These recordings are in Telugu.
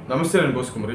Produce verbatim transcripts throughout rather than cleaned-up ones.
నమస్తే, నేను బోస్ కుమారి.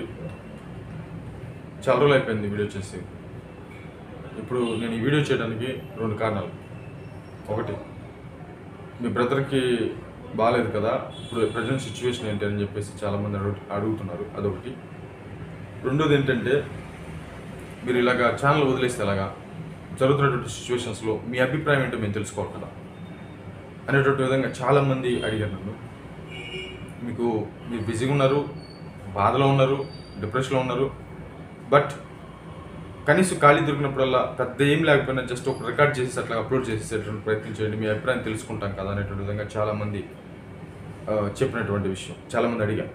చాలా రోజులు అయిపోయింది వీడియో చేసి. ఇప్పుడు నేను ఈ వీడియో చేయడానికి రెండు కారణాలు. ఒకటి, మీ బ్రదర్కి బాగాలేదు కదా, ఇప్పుడు ప్రజెంట్ సిచ్యువేషన్ ఏంటి అని చెప్పేసి చాలామంది అడుగు అడుగుతున్నారు అదొకటి. రెండోది ఏంటంటే, మీరు ఇలాగా ఛానల్ వదిలేస్తే ఎలాగా, జరుగుతున్నటువంటి సిచ్యువేషన్స్లో మీ అభిప్రాయం ఏంటో మేము తెలుసుకోవాలి కదా అనేటువంటి విధంగా చాలామంది అడిగారు నన్ను. మీకు మీరు బిజీగా ఉన్నారు, బాధలో ఉన్నారు, డిప్రెషన్లో ఉన్నారు, బట్ కనీసం ఖాళీ దొరికినప్పుడల్లా పెద్ద ఏం లేకపోయినా జస్ట్ ఒక రికార్డ్ చేసి అట్లా అప్లోడ్ చేసేటువంటి ప్రయత్నం చేయండి, మీ అభిప్రాయం తెలుసుకుంటాం కదా అనేటువంటి విధంగా చాలామంది చెప్పినటువంటి విషయం చాలామంది అడిగా.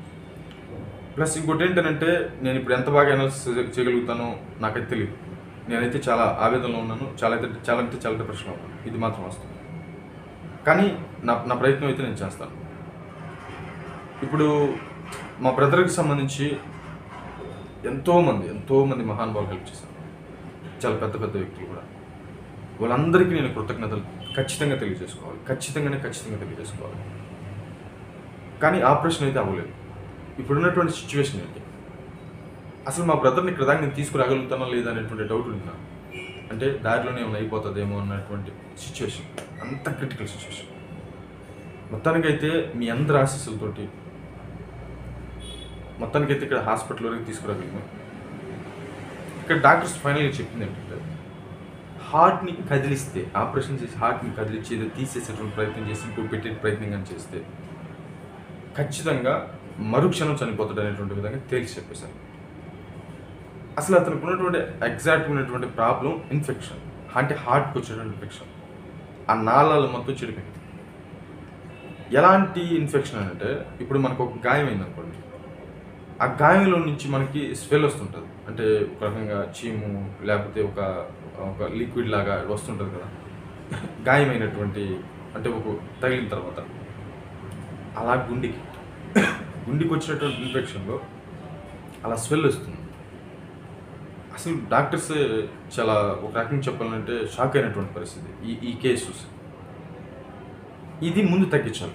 ప్లస్ ఇంకోటి ఏంటంటే, నేను ఇప్పుడు ఎంత బాగా అనాలిసిస్ చేయగలుగుతానో నాకైతే తెలియదు. నేనైతే చాలా ఆవేదనలో ఉన్నాను, చాలా అయితే చాలా అయితే చాలా డిప్రెషన్లో ఉన్నాను, ఇది మాత్రం వస్తుంది. కానీ నా నా ప్రయత్నం అయితే నేను చేస్తాను. ఇప్పుడు మా బ్రదర్కి సంబంధించి ఎంతోమంది ఎంతోమంది మహానుభావులు హెల్ప్ చేశారు, చాలా పెద్ద పెద్ద వ్యక్తులు కూడా. వాళ్ళందరికీ నేను కృతజ్ఞతలు ఖచ్చితంగా తెలియజేసుకోవాలి, ఖచ్చితంగానే ఖచ్చితంగా తెలియజేసుకోవాలి. కానీ ఆపరేషన్ అయితే అవ్వలేదు. ఇప్పుడున్నటువంటి సిచ్యువేషన్ ఏంటి, అసలు మా బ్రదర్ని ఇక్కడ దాకా నేను తీసుకురాగలుగుతానో లేదా అనేటువంటి డౌట్ ఉన్నా, అంటే దారిలోనే ఏమైనా అయిపోతుందేమో అన్నటువంటి సిచ్యువేషన్, అంత క్రిటికల్ సిచ్యువేషన్. మొత్తానికైతే మీ అందరి ఆశీస్సులతోటి మొత్తానికైతే ఇక్కడ హాస్పిటల్ వరకు తీసుకురాగలిగాను. ఇక్కడ డాక్టర్స్ ఫైనల్గా చెప్పింది ఏంటంటే, హార్ట్ని కదిలిస్తే, ఆపరేషన్ చేసి హార్ట్ని కదిలించి ఏదో తీసేసేటువంటి ప్రయత్నం చేసి ఇంకో పెట్టే ప్రయత్నం కానీ చేస్తే ఖచ్చితంగా మరుక్షణం చనిపోతాడు అనేటువంటి విధంగా తేల్చి చెప్పేశారు. అసలు అతనికి ఉన్నటువంటి ఎగ్జాక్ట్ ఉన్నటువంటి ప్రాబ్లం ఇన్ఫెక్షన్, అంటే హార్ట్కి వచ్చేటువంటి ఇన్ఫెక్షన్. ఆ నాళాలు మొత్తం చెడిపోయింది. ఎలాంటి ఇన్ఫెక్షన్ అంటే, ఇప్పుడు మనకు ఒక గాయం అయింది అనుకోండి, ఆ గాయంలో నుంచి మనకి స్మెల్ వస్తుంటుంది, అంటే ఒక రకంగా చీము లేకపోతే ఒక ఒక లిక్విడ్ లాగా వస్తుంటుంది కదా గాయమైనటువంటి, అంటే ఒక తగిలిన తర్వాత. అలా గుండెకి గుండెకి వచ్చినటువంటి ఇన్ఫెక్షన్లో అలా స్మెల్ వస్తుంది. అసలు డాక్టర్స్ చాలా ఒక రకంగా చెప్పాలంటే షాక్ అయినటువంటి పరిస్థితి ఈ ఈ కేసు చూసి. ఇది ముందు తగ్గించాలి,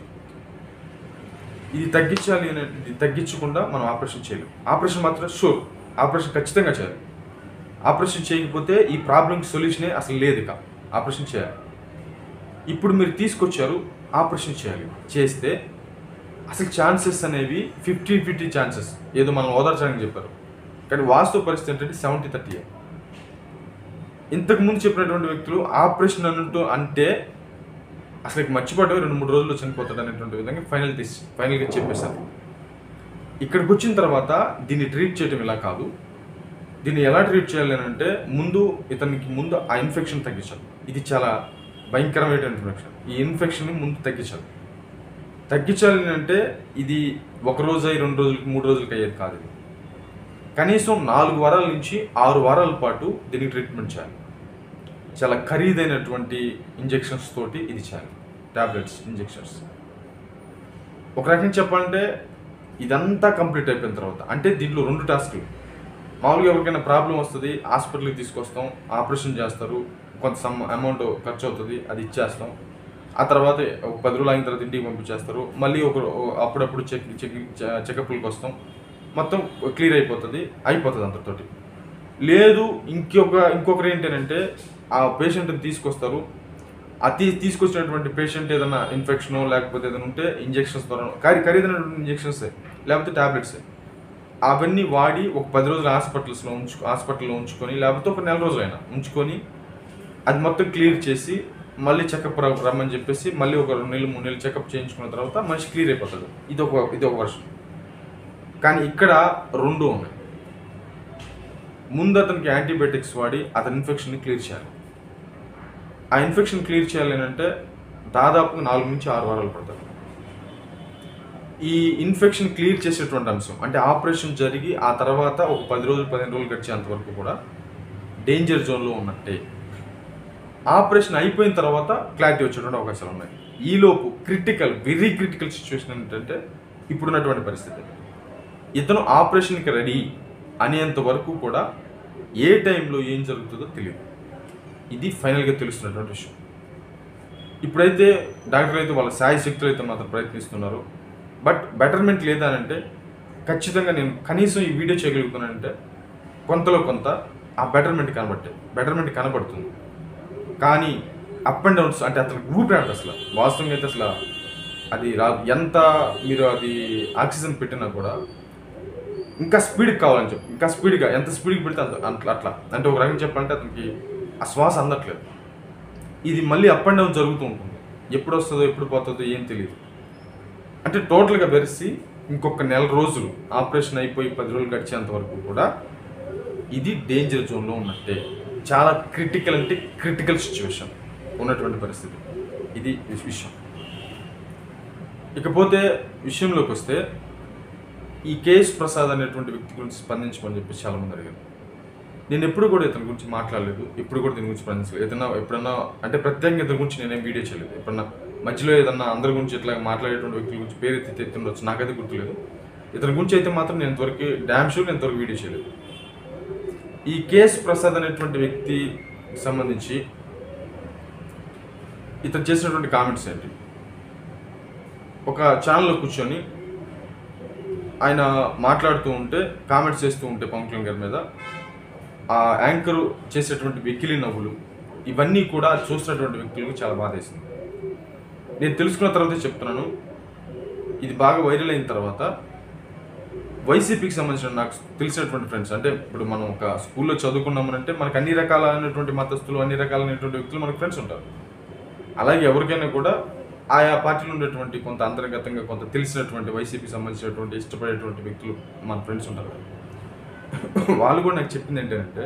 ఇది తగ్గించాలి అనే ఇది తగ్గించకుండా మనం ఆపరేషన్ చేయలేం. ఆపరేషన్ మాత్రం షూర్, ఆపరేషన్ ఖచ్చితంగా చేయాలి. ఆపరేషన్ చేయకపోతే ఈ ప్రాబ్లంకి సొల్యూషనే అసలు లేదు. ఇక ఆపరేషన్ చేయాలి. ఇప్పుడు మీరు తీసుకొచ్చారు, ఆపరేషన్ చేయాలి. చేస్తే అసలు ఛాన్సెస్ అనేవి ఫిఫ్టీ ఫిఫ్టీ ఛాన్సెస్, ఏదో మనం ఓదార్చడానికి చెప్పారు, కానీ వాస్తవ పరిస్థితి ఏంటంటే సెవెంటీ థర్టీ. ఇంతకుముందు చెప్పినటువంటి వ్యక్తులు ఆపరేషన్ అన్నట్టు అంటే అసలు మర్చిపోవడం రెండు మూడు రోజుల్లో చనిపోతాడు అనేటువంటి విధంగా ఫైనల్ తీసి ఫైనల్గా చెప్పేశారు. ఇక్కడికి వచ్చిన తర్వాత దీన్ని ట్రీట్ చేయడం ఇలా కాదు, దీన్ని ఎలా ట్రీట్ చేయాలి అని అంటే, ముందు ఇతనికి ముందు ఆ ఇన్ఫెక్షన్ తగ్గించాలి. ఇది చాలా భయంకరమైన ఇన్ఫెక్షన్. ఈ ఇన్ఫెక్షన్ ముందు తగ్గించాలి. తగ్గించాలి అంటే ఇది ఒక రోజు అయ్యి రెండు రోజులకి మూడు రోజులకి అయ్యేది కాదు. ఇది కనీసం నాలుగు వారాల నుంచి ఆరు వారాల పాటు దీనికి ట్రీట్మెంట్ చేయాలి. చాలా ఖరీదైనటువంటి ఇంజెక్షన్స్ తోటి ఇది చేయాలి, టాబ్లెట్స్, ఇంజెక్షన్స్. ఒక రకంగా చెప్పాలంటే ఇదంతా కంప్లీట్ అయిపోయిన తర్వాత, అంటే దీంట్లో రెండు టాస్క్లు. మామూలుగా ఎవరికైనా ప్రాబ్లం వస్తుంది, హాస్పిటల్కి తీసుకొస్తాం, ఆపరేషన్ చేస్తారు, కొంత సమ్ అమౌంట్ ఖర్చు అవుతుంది, అది ఇచ్చేస్తాం. ఆ తర్వాత ఒక పది రోజులు అయిన తర్వాత ఇంటికి పంపించేస్తారు. మళ్ళీ ఒక అప్పుడప్పుడు చెక్ చెక్ చెకప్లకు వస్తాం, మొత్తం క్లియర్ అయిపోతుంది, అయిపోతుంది అంతటితోటి. లేదు ఇంకొక ఇంకొకరు ఏంటంటే, ఆ పేషెంట్ని తీసుకొస్తారు, ఆ తీ తీసుకొచ్చినటువంటి పేషెంట్ ఏదైనా ఇన్ఫెక్షనో లేకపోతే ఏదైనా ఉంటే ఇంజెక్షన్స్ ద్వారా ఖరీ ఖరీదైనటువంటి ఇంజెక్షన్సే లేకపోతే ట్యాబ్లెట్సే, అవన్నీ వాడి ఒక పది రోజులు హాస్పిటల్స్లో ఉంచు హాస్పిటల్లో ఉంచుకొని లేకపోతే ఒక నెల రోజులైనా ఉంచుకొని అది మొత్తం క్లియర్ చేసి మళ్ళీ చెకప్ రమ్మని చెప్పేసి మళ్ళీ ఒక రెండు నెలలు మూడు నెలలు చెకప్ చేయించుకున్న తర్వాత మనిషి క్లియర్ అయిపోతుంది. ఇది ఒక ఇది ఒక వర్షన్. కానీ ఇక్కడ రెండు ఉన్నాయి. ముందు అతనికి యాంటీబయాటిక్స్ వాడి అతని ఇన్ఫెక్షన్ని క్లియర్ చేయాలి. ఆ ఇన్ఫెక్షన్ క్లియర్ చేయాలి అంటే దాదాపు నాలుగు నుంచి ఆరు వారాలు పడతాయి. ఈ ఇన్ఫెక్షన్ క్లియర్ చేసేటువంటి అంశం, అంటే ఆపరేషన్ జరిగి ఆ తర్వాత ఒక పది రోజులు పదిహేను రోజులు గడిచేంత వరకు కూడా డేంజర్ జోన్లో ఉన్నట్టే. ఆపరేషన్ అయిపోయిన తర్వాత క్లారిటీ వచ్చేటువంటి అవకాశాలు ఉన్నాయి. ఈలోపు క్రిటికల్ వెరీ క్రిటికల్ సిచ్యువేషన్ ఏంటంటే, ఇప్పుడున్నటువంటి పరిస్థితి, ఇతను ఆపరేషన్కి రెడీ అనేంత వరకు కూడా ఏ టైంలో ఏం జరుగుతుందో తెలియదు. ఇది ఫైనల్గా తెలుస్తున్నటువంటి విషయం. ఇప్పుడైతే డాక్టర్లు అయితే వాళ్ళ సాయి శక్తులు అయితే మాత్రం ప్రయత్నిస్తున్నారు. బట్ బెటర్మెంట్ లేదా అంటే ఖచ్చితంగా నేను కనీసం ఈ వీడియో చేయగలుగుతున్నానంటే కొంతలో కొంత ఆ బెటర్మెంట్ కనబట్టే బెటర్మెంట్ కనబడుతుంది. కానీ అప్ అండ్ డౌన్స్ అంటే అతను ఊపిరాడదు అసలు. వాస్తవంగా అయితే అసలు అది రాదు. ఎంత మీరు అది ఆక్సిజన్ పెట్టినా కూడా ఇంకా స్పీడ్కి కావాలని చెప్పి ఇంకా స్పీడ్గా ఎంత స్పీడ్కి పెడితే అంత అట్లా అట్లా అంటే ఒక రకంగా చెప్పాలంటే అతనికి ఆ శ్వాస అందట్లేదు. ఇది మళ్ళీ అప్ అండ్ డౌన్ జరుగుతూ ఉంటుంది. ఎప్పుడు వస్తుందో ఎప్పుడు పోతుందో ఏం తెలియదు. అంటే టోటల్గా బెరిసి ఇంకొక నెల రోజులు ఆపరేషన్ అయిపోయి పది రోజులు గడిచేంత వరకు కూడా ఇది డేంజర్ జోన్లో ఉన్నట్టే. చాలా క్రిటికల్ అంటే క్రిటికల్ సిచ్యువేషన్ ఉన్నటువంటి పరిస్థితి ఇది విషయం. ఇకపోతే విషయంలోకి వస్తే ఈ కేఎస్ ప్రసాద్ అనేటువంటి వ్యక్తి గురించి స్పందించమని చెప్పి చాలామంది అడిగారు. నేను ఎప్పుడు కూడా ఇతని గురించి మాట్లాడలేదు, ఎప్పుడు కూడా దీని గురించి స్పందించలేదు. ఏదన్నా ఎప్పుడన్నా అంటే ప్రత్యేకంగా ఇతని గురించి నేనేం వీడియో చేయలేదు. ఎప్పుడన్నా మధ్యలో ఏదన్నా అందరి గురించి ఇట్లా మాట్లాడేటువంటి వ్యక్తుల గురించి పేరు ఎత్తి ఎత్తుండొచ్చు, నాకైతే గుర్తులేదు. ఇతని గురించి అయితే మాత్రం నేను ఇంతవరకు డ్యామ్ షూర్ నేను ఇంతవరకు వీడియో చేయలేదు. ఈ కేఎస్ ప్రసాద్ అనేటువంటి వ్యక్తి సంబంధించి ఇతను చేసినటువంటి కామెంట్స్ ఏంటి? ఒక ఛానల్లో కూర్చొని ఆయన మాట్లాడుతూ ఉంటే కామెంట్స్ చేస్తూ ఉంటే పవన్ కళ్యాణ్ గారి మీద ఆ యాంకరు చేసేటువంటి వెకిలి నవ్వులు ఇవన్నీ కూడా చూసినటువంటి వ్యక్తులకు చాలా బాధేసింది. నేను తెలుసుకున్న తర్వాత చెప్తున్నాను. ఇది బాగా వైరల్ అయిన తర్వాత వైసీపీకి సంబంధించిన నాకు తెలిసినటువంటి ఫ్రెండ్స్, అంటే ఇప్పుడు మనం ఒక స్కూల్లో చదువుకున్నామనంటే మనకు అన్ని రకాలైనటువంటి మతస్థులు అన్ని రకాలైనటువంటి వ్యక్తులు మనకు ఫ్రెండ్స్ ఉంటారు. అలాగే ఎవరికైనా కూడా ఆయా పార్టీలో ఉండేటువంటి కొంత అంతర్గతంగా కొంత తెలిసినటువంటి వైసీపీకి సంబంధించినటువంటి ఇష్టపడేటువంటి వ్యక్తులు మన ఫ్రెండ్స్ ఉంటారు. వాళ్ళు కూడా నాకు చెప్పింది ఏంటంటే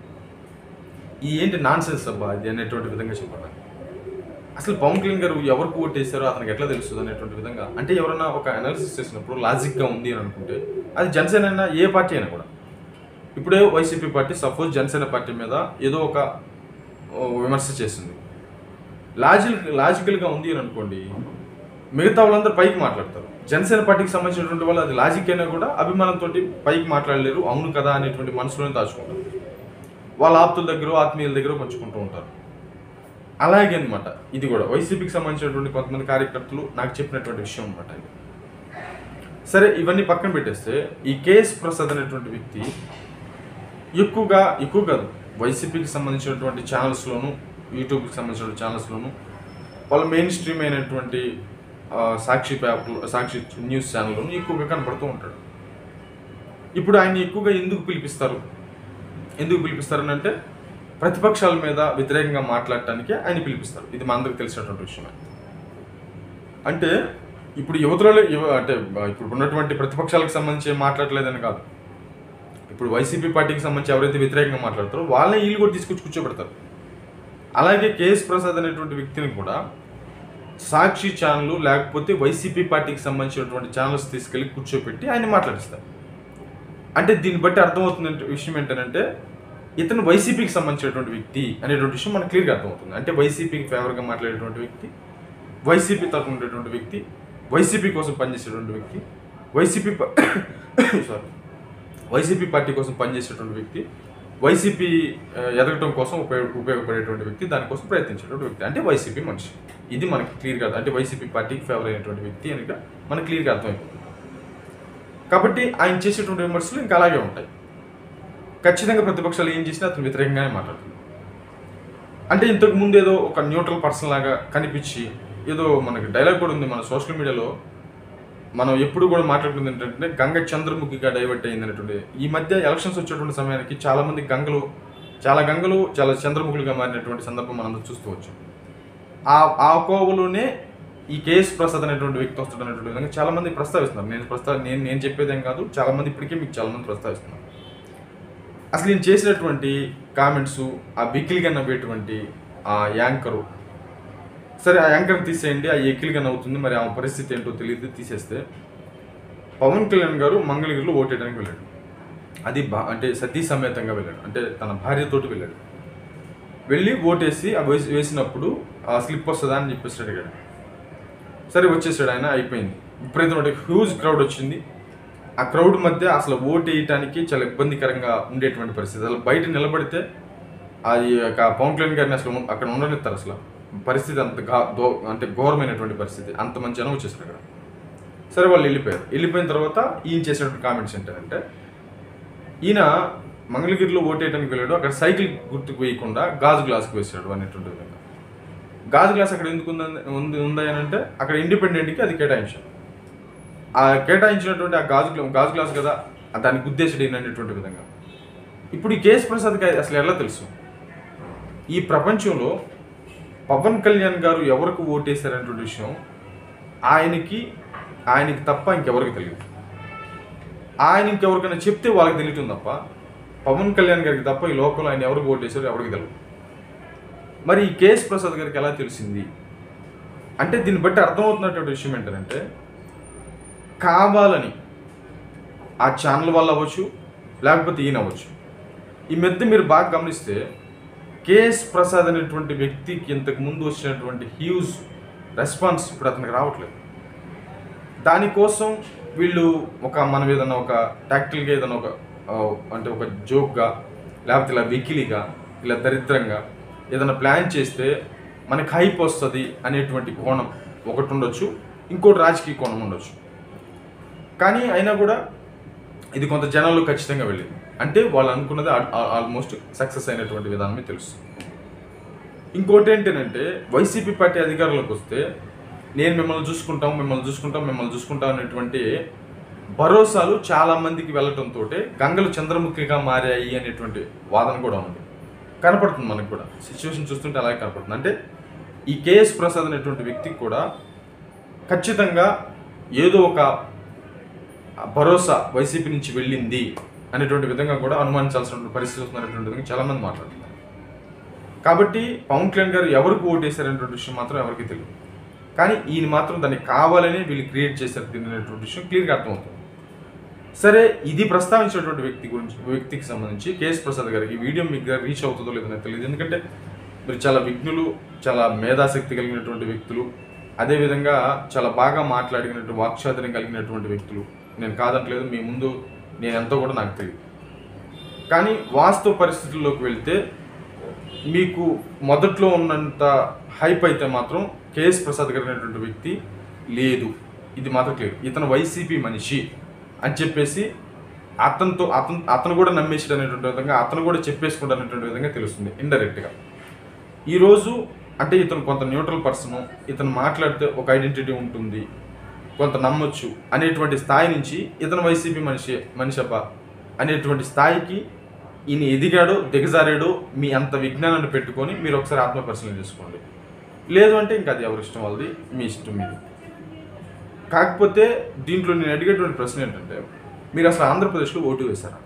ఈ ఏంటి నాన్ సెన్స్ అబ్బా ఇది అనేటువంటి విధంగా చెప్పారు. అసలు పవన్ కళ్యాణ్ గారు ఎవరికి ఓటు వేస్తారో అతనికి ఎట్లా తెలుస్తుంది అనేటువంటి విధంగా, అంటే ఎవరైనా ఒక అనాలిసిస్ చేసినప్పుడు లాజిక్గా ఉంది అని అనుకుంటే అది జనసేన అయినా ఏ పార్టీ అయినా కూడా. ఇప్పుడే YCP party suppose Janasena party మీద ఏదో ఒక విమర్శ చేసింది, లాజిక్ లాజికల్గా ఉంది అని అనుకోండి, మిగతా వాళ్ళందరూ పైకి మాట్లాడతారు. జనసేన పార్టీకి సంబంధించినటువంటి వాళ్ళు అది లాజిక్ అయినా కూడా అభిమానంతో పైకి మాట్లాడలేరు, అవును కదా అనేటువంటి మనసులోనే దాచుకుంటారు. వాళ్ళ ఆప్తుల దగ్గర ఆత్మీయుల దగ్గర పంచుకుంటూ ఉంటారు. అలాగే అనమాట ఇది కూడా వైసీపీకి సంబంధించినటువంటి కొంతమంది కార్యకర్తలు నాకు చెప్పినటువంటి విషయం అనమాట. సరే ఇవన్నీ పక్కన పెట్టేస్తే ఈ కేఎస్ ప్రసాద్ అనేటువంటి వ్యక్తి ఎక్కువగా ఎక్కువ కాదు వైసీపీకి సంబంధించినటువంటి ఛానల్స్లోను యూట్యూబ్కి సంబంధించిన ఛానల్స్లోను వాళ్ళ మెయిన్ స్ట్రీమ్ అయినటువంటి సాక్షి పేపర్ సాక్షి న్యూస్ ఛానల్లోనూ ఎక్కువగా కనపడుతూ ఉంటాడు. ఇప్పుడు ఆయన ఎక్కువగా ఎందుకు పిలిపిస్తారు ఎందుకు పిలిపిస్తారని అంటే ప్రతిపక్షాల మీద వ్యతిరేకంగా మాట్లాడటానికి ఆయన పిలిపిస్తారు. ఇది మా అందరికి తెలిసినటువంటి విషయమే. అంటే ఇప్పుడు యువతలో అంటే ఇప్పుడు ఉన్నటువంటి ప్రతిపక్షాలకు సంబంధించి మాట్లాడలేదని కాదు, ఇప్పుడు వైసీపీ పార్టీకి సంబంధించి ఎవరైతే వ్యతిరేకంగా మాట్లాడతారో వాళ్ళని వీళ్ళు కూడా తీసుకొచ్చి కూర్చోబెడతారు. అలాగే కేఎస్ ప్రసాద్ అనేటువంటి వ్యక్తిని కూడా సాక్షి ఛానల్ లేకపోతే వైసీపీ పార్టీకి సంబంధించినటువంటి ఛానల్స్ తీసుకెళ్ళి కూర్చోబెట్టి ఆయన మాట్లాడిస్తారు. అంటే దీన్ని బట్టి అర్థమవుతున్న విషయం ఏంటంటే ఇతను వైసీపీకి సంబంధించినటువంటి వ్యక్తి అనేటువంటి విషయం మనకు క్లియర్గా అర్థమవుతుంది. అంటే వైసీపీకి ఫేవర్గా మాట్లాడేటువంటి వ్యక్తి, వైసీపీ తరఫున ఉండేటువంటి వ్యక్తి, వైసీపీ కోసం పనిచేసేటువంటి వ్యక్తి, వైసీపీ సారీ వైసీపీ పార్టీ కోసం పనిచేసేటువంటి వ్యక్తి, వైసీపీ ఎదగటం కోసం ఉపయోగ ఉపయోగపడేటువంటి వ్యక్తి, దానికోసం ప్రయత్నించేటువంటి వ్యక్తి, అంటే వైసీపీ మనిషి. ఇది మనకి క్లియర్గా అంటే వైసీపీ పార్టీకి ఫేవర్ అయినటువంటి వ్యక్తి అని మనకు క్లియర్గా అర్థమైపోతుంది. కాబట్టి ఆయన చేసేటువంటి విమర్శలు ఇంకా అలాగే ఉంటాయి. ఖచ్చితంగా ప్రతిపక్షాలు ఏం చేసినా అతను వ్యతిరేకంగానే మాట్లాడుతుంది. అంటే ఇంతకు ముందు ఏదో ఒక న్యూట్రల్ పర్సన్ లాగా కనిపించి ఏదో మనకి డైలాగ్ కూడా ఉంది మన సోషల్ మీడియాలో, మనం ఎప్పుడు కూడా మాట్లాడుతుంది ఏంటంటే గంగ చంద్రముఖిగా డైవర్ట్ అయింది అనేటువంటి. ఈ మధ్య ఎలక్షన్స్ వచ్చేటువంటి సమయానికి చాలామంది గంగలు చాలా గంగలు చాలా చంద్రముఖులుగా మారినటువంటి సందర్భం మనం చూస్తూ వచ్చాం. ఆ ఆ కోవలోనే ఈ కేఎస్ ప్రసాద్ అనేటువంటి వ్యక్తి వస్తాడు అనేటువంటి విధంగా చాలామంది ప్రస్తావిస్తున్నారు. నేను ప్రస్తావ నేను నేను చెప్పేదేం కాదు, చాలామంది ఇప్పటికే మీకు చాలామంది ప్రస్తావిస్తున్నారు. అసలు నేను చేసినటువంటి కామెంట్స్ ఆ బికిలిగా నవ్వేటువంటి ఆ యాంకరు, సరే ఆ యాంకర్ని తీసేయండి, ఆ ఎకిలిగా నవ్వుతుంది, మరి ఆ పరిస్థితి ఏంటో తెలియదు, తీసేస్తే పవన్ కళ్యాణ్ గారు మంగళగిరిలో ఓటేయడానికి వెళ్ళాడు. అది బా అంటే సతీ సమేతంగా వెళ్ళాడు, అంటే తన భార్యతోటి వెళ్ళాడు. వెళ్ళి ఓటేసి ఆ వేసి వేసినప్పుడు ఆ స్లిప్ వస్తుందా అని చెప్పేసి అడిగాడు. సరే వచ్చేసాడు ఆయన, అయిపోయింది. విపరీతమైన హ్యూజ్ క్రౌడ్ వచ్చింది. ఆ క్రౌడ్ మధ్య అసలు ఓటు వేయటానికి చాలా ఇబ్బందికరంగా ఉండేటువంటి పరిస్థితి. అసలు బయట నిలబడితే అది పవన్ కళ్యాణ్ గారిని అసలు అక్కడ ఉండనిస్తారు. అసలు పరిస్థితి అంత గా దో అంటే ఘోరమైనటువంటి పరిస్థితి, అంత మంచి జనం వచ్చేసారు అక్కడ. సరే వాళ్ళు వెళ్ళిపోయారు. వెళ్ళిపోయిన తర్వాత ఈయన చేసినటువంటి కామెంట్స్ ఏంటంటే, ఈయన మంగళగిరిలో ఓటేయడానికి వెళ్ళాడు, అక్కడ సైకిల్ గుర్తుకు వేయకుండా గాజు గ్లాస్కి వేసాడు అనేటువంటి విధంగా. గాజు గ్లాస్ అక్కడ ఎందుకు ఉంది ఉంది అని అంటే అక్కడ ఇండిపెండెంట్కి అది కేటాయించాడు. ఆ కేటాయించినటువంటి ఆ గాజు గాజు గ్లాస్ కదా దానికి ఉద్దేశం అనేటువంటి విధంగా. ఇప్పుడు ఈ కేఎస్ ప్రసాద్కి అసలు ఎలా తెలుసు? ఈ ప్రపంచంలో పవన్ కళ్యాణ్ గారు ఎవరికి ఓటేశారనేటువంటి విషయం ఆయనకి ఆయనకి తప్ప ఇంకెవరికి తెలియదు. ఆయన ఇంకెవరికైనా చెప్తే వాళ్ళకి తెలియటం తప్ప పవన్ కళ్యాణ్ గారికి తప్ప ఈ లోకంలో ఆయన ఎవరికి ఓటేశారో ఎవరికి తెలియదు. మరి ఈ కేఎస్ ప్రసాద్ గారికి ఎలా తెలిసింది అంటే దీన్ని బట్టి అర్థమవుతున్నటువంటి విషయం ఏంటంటే, కావాలని ఆ ఛానల్ వల్ల అవ్వచ్చు, లేకపోతే ఈయన అవ్వచ్చు. ఈ మధ్య మీరు బాగా గమనిస్తే కేఎస్ ప్రసాద్ అనేటువంటి వ్యక్తికి ఇంతకు ముందు వచ్చినటువంటి హ్యూజ్ రెస్పాన్స్ ఇప్పుడు అతనికి రావట్లేదు. దానికోసం వీళ్ళు ఒక మనం ఏదన్నా ఒక టాక్టిల్గా ఏదైనా ఒక అంటే ఒక జోక్గా, లేకపోతే ఇలా వెకిలిగా, ఇలా దరిద్రంగా ఏదైనా ప్లాన్ చేస్తే మనకి హైప్ వస్తుంది అనేటువంటి కోణం ఒకటి ఉండొచ్చు, ఇంకోటి రాజకీయ కోణం ఉండొచ్చు. కానీ అయినా కూడా ఇది కొంత జనాల్లో ఖచ్చితంగా వెళ్ళింది. అంటే వాళ్ళు అనుకున్నది ఆల్మోస్ట్ సక్సెస్ అయినటువంటి విధానమే తెలుస్తుంది. ఇంకోటి ఏంటంటే, వైసీపీ పార్టీ అధికారంలోకి వస్తే నేను మిమ్మల్ని చూసుకుంటాం మిమ్మల్ని చూసుకుంటాం మిమ్మల్ని చూసుకుంటాం అనేటువంటి భరోసాలు చాలామందికి వెళ్ళటంతో గంగలు చంద్రముఖిగా మారాయి అనేటువంటి వాదన కూడా ఉంది, కనపడుతుంది మనకు కూడా. సిచ్యువేషన్ చూస్తుంటే అలాగే కనపడుతుంది. అంటే ఈ కేఎస్ ప్రసాద్ అనేటువంటి వ్యక్తికి కూడా ఖచ్చితంగా ఏదో ఒక భరోసా వైసీపీ నుంచి వెళ్ళింది అనేటువంటి విధంగా కూడా అనుమానించాల్సినటువంటి పరిస్థితి వస్తున్నటువంటి విధంగా చాలామంది మాట్లాడుతున్నారు. కాబట్టి పవన్ కళ్యాణ్ గారు ఎవరికి ఓటేశారనేటువంటి విషయం మాత్రం ఎవరికి తెలియదు. కానీ ఈయన మాత్రం దాన్ని కావాలని వీళ్ళు క్రియేట్ చేశారు తినేటువంటి విషయం క్లియర్గా అర్థమవుతుంది. సరే, ఇది ప్రస్తావించినటువంటి వ్యక్తి గురించి వ్యక్తికి సంబంధించి కేఎస్ ప్రసాద్ గారికి ఈ వీడియో మీకు రీచ్ అవుతుందో లేదో నాకు తెలియదు. ఎందుకంటే మీరు చాలా విఘ్నులు, చాలా మేధాశక్తి కలిగినటువంటి వ్యక్తులు, అదేవిధంగా చాలా బాగా మాట్లాడినటువంటి వాక్చాతుర్యం కలిగినటువంటి వ్యక్తులు. నేను కాదంటలేదు, మీ ముందు నేను ఎంతో కూడా నాకు తెలియదు. కానీ వాస్తవ పరిస్థితుల్లోకి వెళ్తే మీకు మొదట్లో ఉన్నంత హైప్ అయితే మాత్రం కేఎస్ ప్రసాద్ గారు అనేటువంటి వ్యక్తి లేదు. ఇది మాత్రం క్లియర్. ఇతను వైసీపీ మనిషి అని చెప్పేసి అతనితో అతను అతను కూడా నమ్మేసాడు అనేటువంటి విధంగా, అతను కూడా చెప్పేసుకుంటా అనేటువంటి విధంగా తెలుస్తుంది ఇండైరెక్ట్గా. ఈరోజు అంటే ఇతను కొంత న్యూట్రల్ పర్సను, ఇతను మాట్లాడితే ఒక ఐడెంటిటీ ఉంటుంది, కొంత నమ్మొచ్చు అనేటువంటి స్థాయి నుంచి ఇతను వైసీపీ మనిషి మనిషి అబ్బా అనేటువంటి స్థాయికి ఈయన ఎదిగాడో దిగజారాడో మీ అంత విజ్ఞానాన్ని పెట్టుకొని మీరు ఒకసారి ఆత్మపరిశీలన చేసుకోండి. లేదు అంటే ఇంకా అది ఎవరి ఇష్టం వాళ్ళది, మీ ఇష్టం మీది. కాకపోతే దీంట్లో నేను అడిగేటువంటి ప్రశ్న ఏంటంటే, మీరు అసలు ఆంధ్రప్రదేశ్లో ఓటు వేశారా?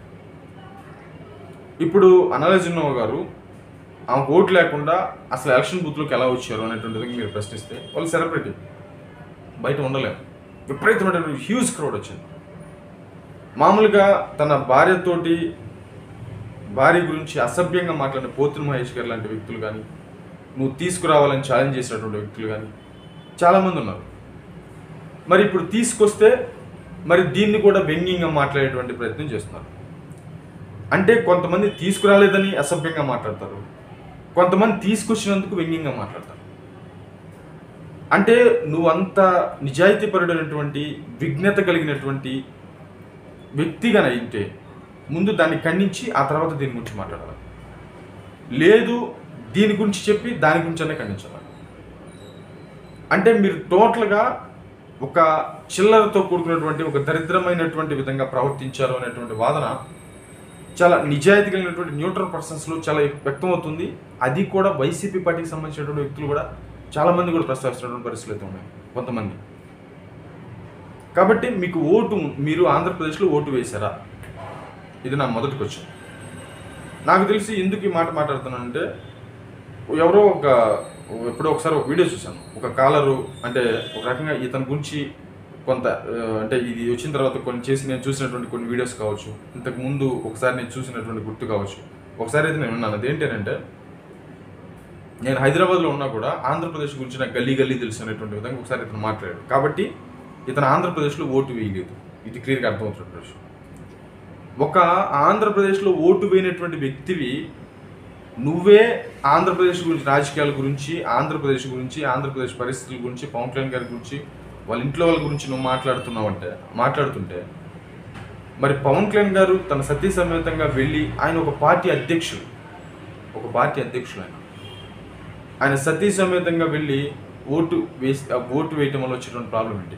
ఇప్పుడు అనాలజిన్నో గారు ఆమెకు ఓటు లేకుండా అసలు ఎలక్షన్ బూత్లోకి ఎలా వచ్చారు అనేటువంటిది మీరు ప్రశ్నిస్తే వాళ్ళు సెలబ్రిటీ, బయట ఉండలేము. విపరీతమైనటువంటి హ్యూజ్ క్రౌడ్ వచ్చింది. మామూలుగా తన భార్యతోటి భార్య గురించి అసభ్యంగా మాట్లాడిన పోతుని మహేష్ గారు లాంటి వ్యక్తులు కానీ, నువ్వు తీసుకురావాలని ఛాలెంజ్ చేసినటువంటి వ్యక్తులు కానీ చాలామంది ఉన్నారు. మరి ఇప్పుడు తీసుకొస్తే మరి దీన్ని కూడా వ్యంగ్యంగా మాట్లాడేటువంటి ప్రయత్నం చేస్తున్నారు. అంటే కొంతమంది తీసుకురాలేదని అసభ్యంగా మాట్లాడతారు, కొంతమంది తీసుకొచ్చినందుకు వ్యంగ్యంగా మాట్లాడతారు. అంటే నువ్వంత నిజాయితీపరుడైనటువంటి విజ్ఞత కలిగినటువంటి వ్యక్తిగా అయితే ముందు దాన్ని ఖండించి ఆ తర్వాత దీని గురించి మాట్లాడాలి. లేదు దీని గురించి చెప్పి దాని గురించనే ఖండించాలి. అంటే మీరు టోటల్గా ఒక చిల్లరతో కూడుకున్నటువంటి ఒక దరిద్రమైనటువంటి విధంగా ప్రవర్తించారు అనేటువంటి వాదన చాలా నిజాయితీ కలిగినటువంటి న్యూట్రల్ పర్సన్స్లో చాలా వ్యక్తమవుతుంది. అది కూడా వైసీపీ పార్టీకి సంబంధించినటువంటి వ్యక్తులు కూడా చాలామంది కూడా ప్రస్తావిస్తున్నటువంటి పరిస్థితులు అయితే ఉన్నాయి కొంతమంది. కాబట్టి మీకు ఓటు, మీరు ఆంధ్రప్రదేశ్లో ఓటు వేశారా? ఇది నా మొదటి క్వశ్చన్. నాకు తెలిసి ఎందుకు ఈ మాట మాట్లాడుతున్నానంటే, ఎవరో ఒక ఎప్పుడో ఒకసారి ఒక వీడియో చూశాను. ఒక కాలరు అంటే ఒక రకంగా ఇతని గురించి కొంత అంటే ఇది వచ్చిన తర్వాత కొన్ని చేసి నేను చూసినటువంటి కొన్ని వీడియోస్ కావచ్చు, ఇంతకు ముందు ఒకసారి నేను చూసినటువంటి గుర్తు కావచ్చు. ఒకసారి అయితే నేను ఉన్నాను. అదేంటంటే, నేను హైదరాబాద్లో ఉన్నా కూడా ఆంధ్రప్రదేశ్ గురించి నాకు గల్లీ గల్లీ తెలుసు అనేటువంటి విధంగా ఒకసారి ఇతను మాట్లాడాడు. కాబట్టి ఇతను ఆంధ్రప్రదేశ్లో ఓటు వేయలేదు, ఇది క్లియర్గా అర్థమవుతున్నటువంటి విషయం. ఒక ఆంధ్రప్రదేశ్లో ఓటు వేయనటువంటి వ్యక్తివి నువ్వే ఆంధ్రప్రదేశ్ గురించి, రాజకీయాల గురించి, ఆంధ్రప్రదేశ్ గురించి, ఆంధ్రప్రదేశ్ పరిస్థితుల గురించి, పవన్ కళ్యాణ్ గారి గురించి వాళ్ళ ఇంట్లో వాళ్ళ గురించి నువ్వు మాట్లాడుతున్నావంటే మాట్లాడుతుంటే మరి పవన్ కళ్యాణ్ గారు తన సతీ సమేతంగా వెళ్ళి ఆయన ఒక పార్టీ అధ్యక్షుడు ఒక పార్టీ అధ్యక్షుడు ఆయన ఆయన సతీ సమేతంగా వెళ్ళి ఓటు వేసి ఓటు వేయటం వల్ల వచ్చేటువంటి ప్రాబ్లం ఏంటి?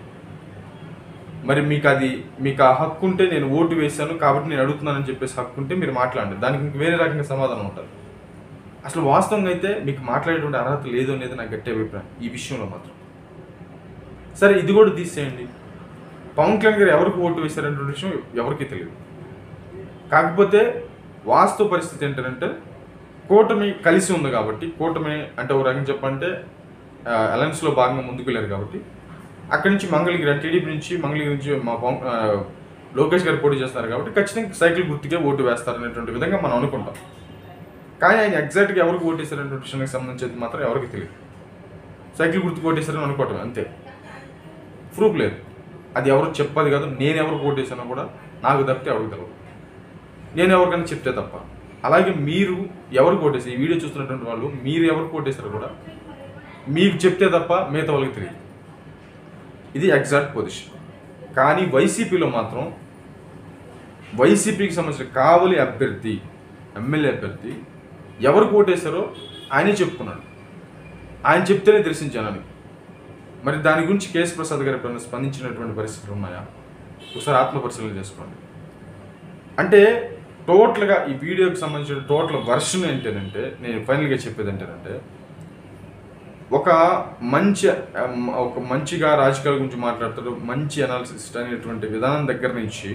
మరి మీకు అది మీకు ఆ హక్కు ఉంటే నేను ఓటు వేశాను కాబట్టి నేను అడుగుతున్నానని చెప్పేసి హక్కు ఉంటే మీరు మాట్లాడండి, దానికి ఇంక వేరే రకంగా సమాధానం ఉంటుంది. అసలు వాస్తవంగా అయితే మీకు మాట్లాడేటువంటి అర్హత లేదు అనేది నాకు గట్టి అభిప్రాయం ఈ విషయంలో మాత్రం. సరే, ఇది కూడా తీసేయండి. పవన్ కళ్యాణ్ గారు ఎవరికి ఓటు వేశారనే విషయం ఎవరికీ తెలియదు. కాకపోతే వాస్తవ పరిస్థితి ఏంటంటే కూటమి కలిసి ఉంది కాబట్టి, కూటమి అంటే ఒక రకంగా చెప్పంటే అలయన్స్లో భాగంగా ముందుకు వెళ్ళారు కాబట్టి అక్కడి నుంచి మంగళగిరి టీడీపీ నుంచి మంగళగిరి నుంచి మా పవన్ లోకేష్ గారు పోటీ చేస్తున్నారు కాబట్టి ఖచ్చితంగా సైకిల్ గుర్తుకే ఓటు వేస్తారనేటువంటి విధంగా మనం అనుకుంటాం. కానీ ఆయన ఎగ్జాక్ట్గా ఎవరికి ఓటేశారనేటువంటి విషయానికి సంబంధించి మాత్రం ఎవరికి తెలియదు. సైకిల్ గుర్తుకు ఓటేశారని అనుకోవటం అంతే, ప్రూఫ్ లేదు. అది ఎవరు చెప్పదు కాదు. నేను ఎవరికి ఓటేసానో కూడా నాకు తప్పితే ఎవరికి తెలియదు, నేను ఎవరికైనా చెప్తే తప్ప. అలాగే మీరు ఎవరికి ఓటేసారు, ఈ వీడియో చూస్తున్నటువంటి వాళ్ళు మీరు ఎవరికి ఓటేసారో కూడా మీకు చెప్తే తప్ప మిగతా వాళ్ళకి తెలియదు. ఇది ఎగ్జాక్ట్ పొజిషన్. కానీ వైసీపీలో మాత్రం వైసీపీకి సంబంధించిన కావలి అభ్యర్థి ఎమ్మెల్యే అభ్యర్థి ఎవరికి ఓటేశారో ఆయనే చెప్పుకున్నాడు. ఆయన చెప్తేనే తెలిసించానని. మరి దాని గురించి కేఎస్ ప్రసాద్ గారు ఎప్పుడైనా స్పందించినటువంటి పరిస్థితులు ఉన్నాయా? ఒకసారి ఆత్మపరిశీలన చేసుకోండి. అంటే టోటల్గా ఈ వీడియోకి సంబంధించిన టోటల్ వర్షన్ ఏంటంటే, నేను ఫైనల్గా చెప్పేది ఏంటంటే, ఒక మంచి ఒక మంచిగా రాజకీయాల గురించి మాట్లాడతాడు, మంచి అనాలిసిస్ అనేటువంటి విధానం దగ్గర నుంచి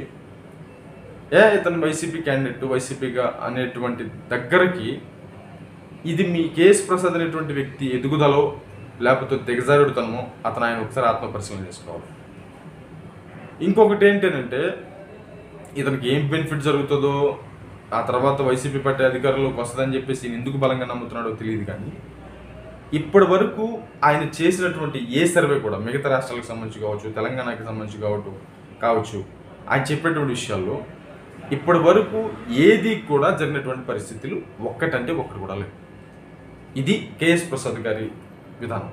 ఏ ఇతను వైసీపీ క్యాండిడేట్ వైసీపీగా అనేటువంటి దగ్గరకి ఇది మీ కేఎస్ ప్రసాద్ అనేటువంటి వ్యక్తి ఎదుగుదలో లేకపోతే దిగజారుడుతనమో అతను ఆయన ఒకసారి ఆత్మపరిశీలన చేసుకోవాలి. ఇంకొకటి ఏంటంటే, ఇతనికి ఏం బెనిఫిట్ జరుగుతుందో ఆ తర్వాత వైసీపీ పార్టీ అధికారంలోకి వస్తుందని చెప్పేసి ఈయన ఎందుకు బలంగా నమ్ముతున్నాడో తెలియదు. కానీ ఇప్పటి వరకు ఆయన చేసినటువంటి ఏ సర్వే కూడా మిగతా రాష్ట్రాలకు సంబంధించి కావచ్చు, తెలంగాణకి సంబంధించి కావచ్చు కావచ్చు ఆయన చెప్పేటువంటి విషయాల్లో ఇప్పటి వరకు ఏది కూడా జరిగినటువంటి పరిస్థితులు ఒక్కటంటే ఒక్కటి కూడా లేదు. ఇది కేఎస్ ప్రసాద్ గారి విధానం.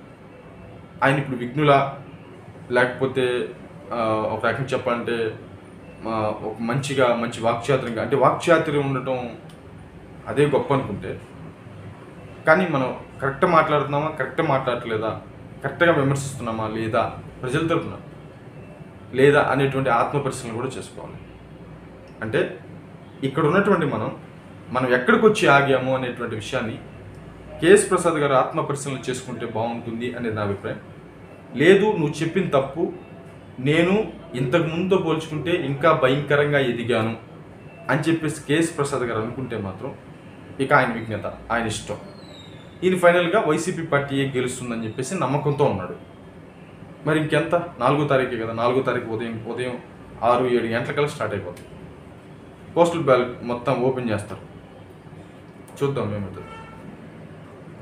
ఆయన ఇప్పుడు విఘ్నుల లేకపోతే ఒక రకంగా చెప్పాలంటే ఒక మంచిగా మంచి వాక్చాతుర్యంగా, అంటే వాక్చాతుర్యం ఉండటం అదే గొప్ప అనుకుంటే, కానీ మనం కరెక్ట్ మాట్లాడుతున్నామా, కరెక్ట్ మాట్లాడట్లేదా, కరెక్ట్గా విమర్శిస్తున్నామా లేదా, ప్రజల తరపున లేదా అనేటువంటి ఆత్మపరిశీలన కూడా చేసుకోవాలి. అంటే ఇక్కడ ఉన్నటువంటి మనం మనం ఎక్కడికి వచ్చి ఆగాము అనేటువంటి విషయాన్ని కేఎస్ ప్రసాద్ గారు ఆత్మపరిశీలన చేసుకుంటే బాగుంటుంది అనేది నా అభిప్రాయం. లేదు నువ్వు చెప్పిన తప్పు, నేను ఇంతకు ముందుతో పోల్చుకుంటే ఇంకా భయంకరంగా ఎదిగాను అని చెప్పేసి కేఎస్ ప్రసాద్ గారు అనుకుంటే మాత్రం ఇక ఆయన విజ్ఞత, ఆయన ఇష్టం. ఈయన ఫైనల్గా వైసీపీ పార్టీ గెలుస్తుందని చెప్పేసి నమ్మకంతో ఉన్నాడు. మరి ఇంకెంత, నాలుగో తారీఖే కదా, నాలుగో తారీఖు ఉదయం ఉదయం ఆరు ఏడు గంటలకల్లా స్టార్ట్ అయిపోతుంది. పోస్టల్ బ్యాలెట్ మొత్తం ఓపెన్ చేస్తారు, చూద్దాం ఏమవుతుంది.